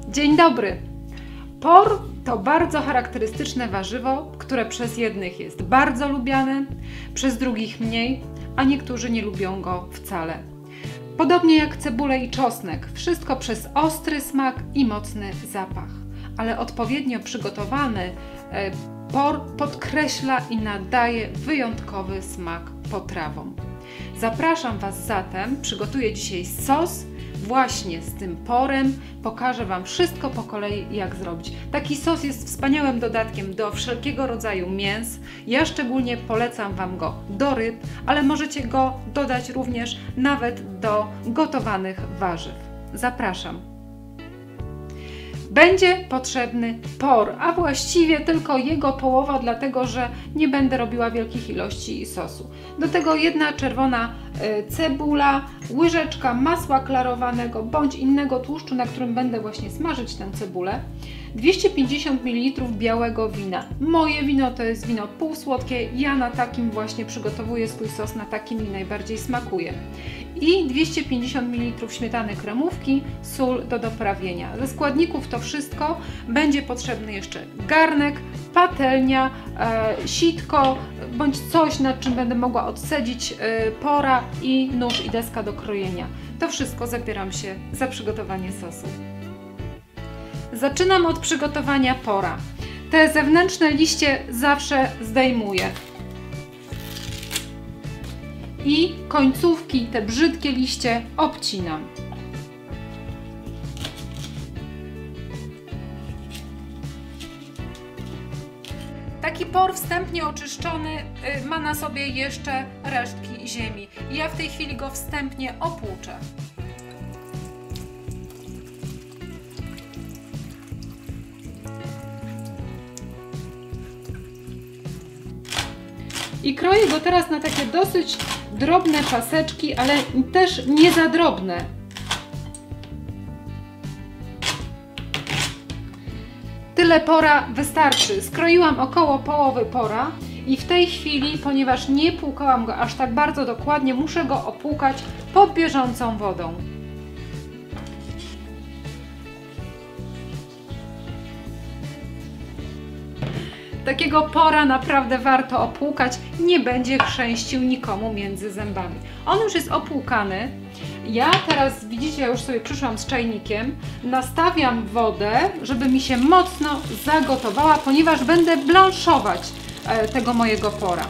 Dzień dobry! Por to bardzo charakterystyczne warzywo, które przez jednych jest bardzo lubiane, przez drugich mniej, a niektórzy nie lubią go wcale. Podobnie jak cebulę i czosnek, wszystko przez ostry smak i mocny zapach, ale odpowiednio przygotowany por podkreśla i nadaje wyjątkowy smak potrawom. Zapraszam Was zatem, przygotuję dzisiaj sos właśnie z tym porem. Pokażę Wam wszystko po kolei, jak zrobić. Taki sos jest wspaniałym dodatkiem do wszelkiego rodzaju mięs. Ja szczególnie polecam Wam go do ryb, ale możecie go dodać również nawet do gotowanych warzyw. Zapraszam. Będzie potrzebny por, a właściwie tylko jego połowa, dlatego że nie będę robiła wielkich ilości sosu. Do tego jedna czerwona cebula, łyżeczka masła klarowanego bądź innego tłuszczu, na którym będę właśnie smażyć tę cebulę, 250 ml białego wina. Moje wino to jest wino półsłodkie, ja na takim właśnie przygotowuję swój sos, na takim mi najbardziej smakuje. I 250 ml śmietany kremówki, sól do doprawienia. Ze składników to wszystko. Będzie potrzebny jeszcze garnek, patelnia, sitko bądź coś, nad czym będę mogła odsedzić pora i nóż i deska do krojenia. To wszystko zabieram się za przygotowanie sosu. Zaczynam od przygotowania pora. Te zewnętrzne liście zawsze zdejmuję. I końcówki, te brzydkie liście, obcinam. Taki por wstępnie oczyszczony ma na sobie jeszcze resztki ziemi. Ja w tej chwili go wstępnie opłuczę. I kroję go teraz na takie dosyć drobne paseczki, ale też nie za drobne. Tyle pora wystarczy. Skroiłam około połowy pora i w tej chwili, ponieważ nie płukałam go aż tak bardzo dokładnie, muszę go opłukać pod bieżącą wodą. Takiego pora naprawdę warto opłukać, nie będzie chrzęścił nikomu między zębami. On już jest opłukany. Ja teraz, widzicie, ja już sobie przyszłam z czajnikiem, nastawiam wodę, żeby mi się mocno zagotowała, ponieważ będę blanszować tego mojego pora.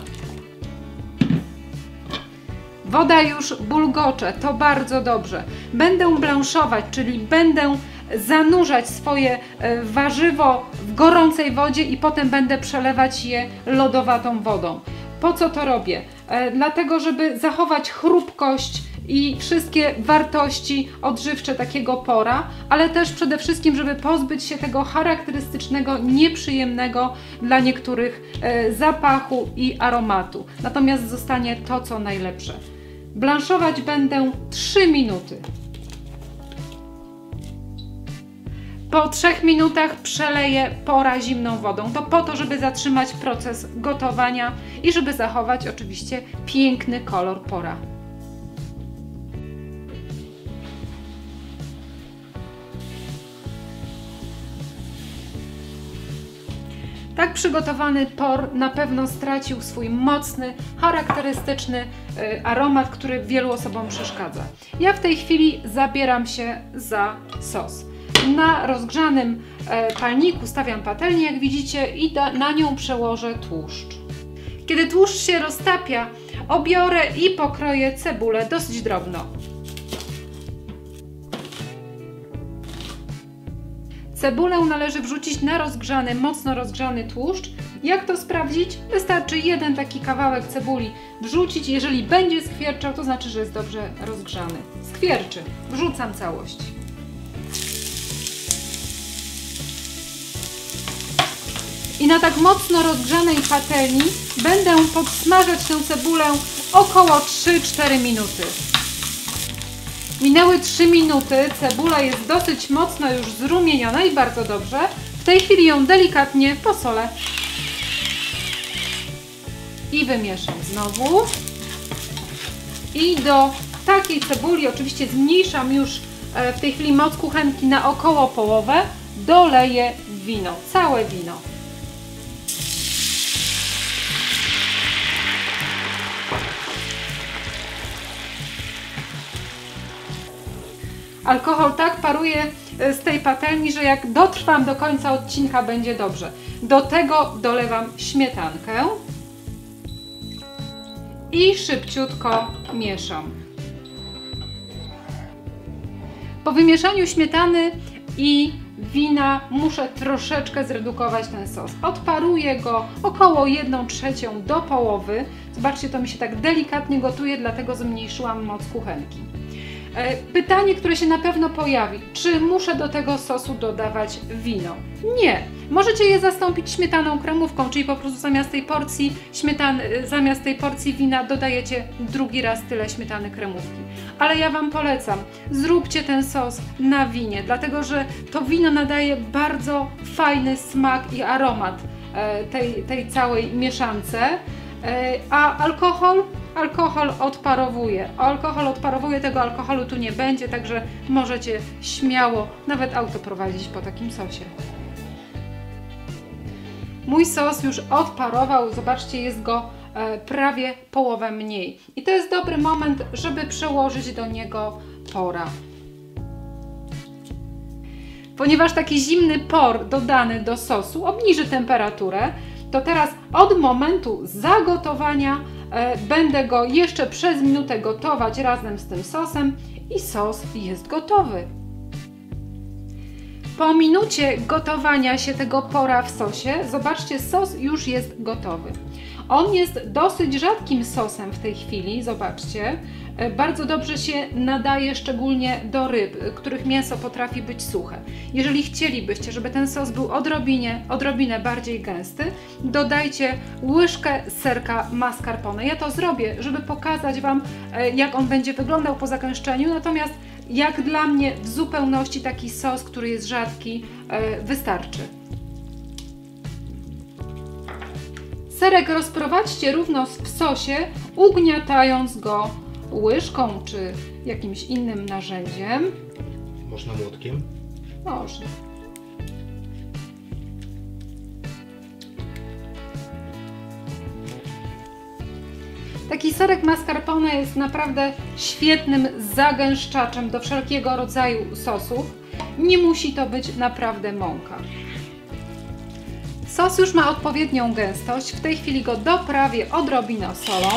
Woda już bulgocze, to bardzo dobrze. Będę blanszować, czyli będę zanurzać swoje warzywo w gorącej wodzie i potem będę przelewać je lodowatą wodą. Po co to robię? Dlatego, żeby zachować chrupkość i wszystkie wartości odżywcze takiego pora, ale też przede wszystkim, żeby pozbyć się tego charakterystycznego, nieprzyjemnego dla niektórych zapachu i aromatu. Natomiast zostanie to, co najlepsze. Blanszować będę 3 minuty. Po 3 minutach przeleję pora zimną wodą. To po to, żeby zatrzymać proces gotowania i żeby zachować oczywiście piękny kolor pora. Tak przygotowany por na pewno stracił swój mocny, charakterystyczny aromat, który wielu osobom przeszkadza. Ja w tej chwili zabieram się za sos. Na rozgrzanym palniku stawiam patelnię, jak widzicie, i na nią przełożę tłuszcz. Kiedy tłuszcz się roztapia, obiorę i pokroję cebulę dosyć drobno. Cebulę należy wrzucić na rozgrzany, mocno rozgrzany tłuszcz. Jak to sprawdzić? Wystarczy jeden taki kawałek cebuli wrzucić. Jeżeli będzie skwierczał, to znaczy, że jest dobrze rozgrzany. Skwierczy. Wrzucam całość. I na tak mocno rozgrzanej patelni będę podsmażać tę cebulę około 3-4 minuty. Minęły 3 minuty, cebula jest dosyć mocno już zrumieniona i bardzo dobrze. W tej chwili ją delikatnie posolę. I wymieszam znowu. I do takiej cebuli oczywiście zmniejszam już w tej chwili moc kuchenki na około połowę, doleję wino, całe wino. Alkohol tak paruje z tej patelni, że jak dotrwam do końca odcinka, będzie dobrze. Do tego dolewam śmietankę i szybciutko mieszam. Po wymieszaniu śmietany i wina muszę troszeczkę zredukować ten sos. Odparuję go około 1/3 do połowy. Zobaczcie, to mi się tak delikatnie gotuje, dlatego zmniejszyłam moc kuchenki. Pytanie, które się na pewno pojawi, czy muszę do tego sosu dodawać wino? Nie. Możecie je zastąpić śmietaną kremówką, czyli po prostu zamiast tej porcji zamiast tej porcji wina dodajecie drugi raz tyle śmietany kremówki. Ale ja Wam polecam, zróbcie ten sos na winie, dlatego że to wino nadaje bardzo fajny smak i aromat tej całej mieszance, a alkohol odparowuje. Tego alkoholu tu nie będzie, także możecie śmiało nawet auto prowadzić po takim sosie. Mój sos już odparował, zobaczcie, jest go prawie połowę mniej. I to jest dobry moment, żeby przełożyć do niego pora. Ponieważ taki zimny por dodany do sosu obniży temperaturę, to teraz od momentu zagotowania będę go jeszcze przez minutę gotować razem z tym sosem i sos jest gotowy. Po minucie gotowania się tego pora w sosie, zobaczcie, sos już jest gotowy. On jest dosyć rzadkim sosem w tej chwili, zobaczcie. Bardzo dobrze się nadaje szczególnie do ryb, których mięso potrafi być suche. Jeżeli chcielibyście, żeby ten sos był odrobinę bardziej gęsty, dodajcie łyżkę serka mascarpone. Ja to zrobię, żeby pokazać Wam, jak on będzie wyglądał po zagęszczeniu, natomiast jak dla mnie w zupełności taki sos, który jest rzadki, wystarczy. Serek rozprowadźcie równo w sosie, ugniatając go łyżką czy jakimś innym narzędziem. Można młotkiem? Można. Taki serek mascarpone jest naprawdę świetnym zagęszczaczem do wszelkiego rodzaju sosów. Nie musi to być naprawdę mąka. Sos już ma odpowiednią gęstość. W tej chwili go doprawię odrobiną solą.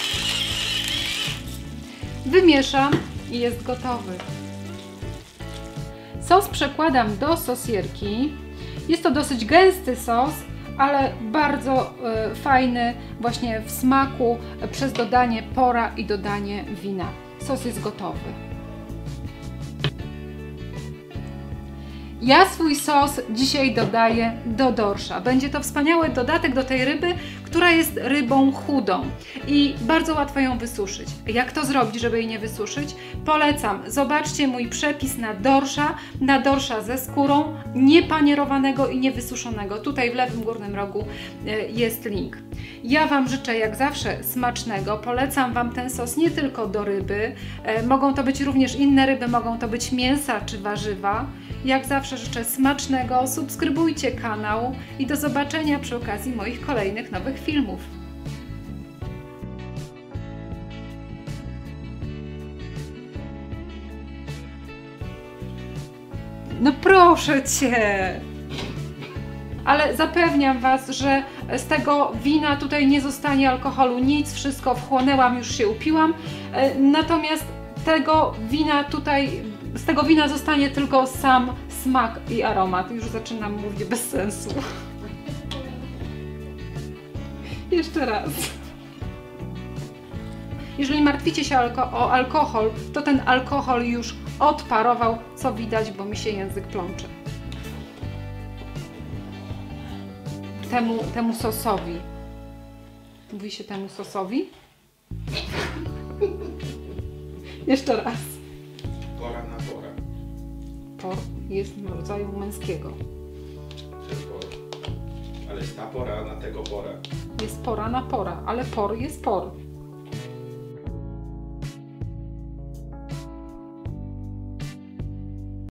Wymieszam i jest gotowy. Sos przekładam do sosierki. Jest to dosyć gęsty sos, ale bardzo fajny właśnie w smaku przez dodanie pora i dodanie wina. Sos jest gotowy. Ja swój sos dzisiaj dodaję do dorsza. Będzie to wspaniały dodatek do tej ryby, która jest rybą chudą i bardzo łatwo ją wysuszyć. Jak to zrobić, żeby jej nie wysuszyć? Polecam, zobaczcie mój przepis na dorsza ze skórą, niepanierowanego i niewysuszonego. Tutaj w lewym górnym rogu jest link. Ja Wam życzę jak zawsze smacznego. Polecam Wam ten sos nie tylko do ryby. Mogą to być również inne ryby, mogą to być mięsa czy warzywa. Jak zawsze życzę smacznego, subskrybujcie kanał i do zobaczenia przy okazji moich kolejnych nowych filmów. No proszę Cię! Ale zapewniam Was, że z tego wina tutaj nie zostanie alkoholu nic, wszystko wchłonęłam, już się upiłam. Natomiast z tego wina zostanie tylko sam smak i aromat. Już zaczynam mówić bez sensu. Jeszcze raz. Jeżeli martwicie się o alkohol, to ten alkohol już odparował, co widać, bo mi się język plącze. Temu sosowi. Mówi się temu sosowi? Jeszcze raz. Pora na pora. Por jest rodzaju męskiego. Ten por. Ale jest ta pora na tego pora. Jest pora na pora, ale por jest por.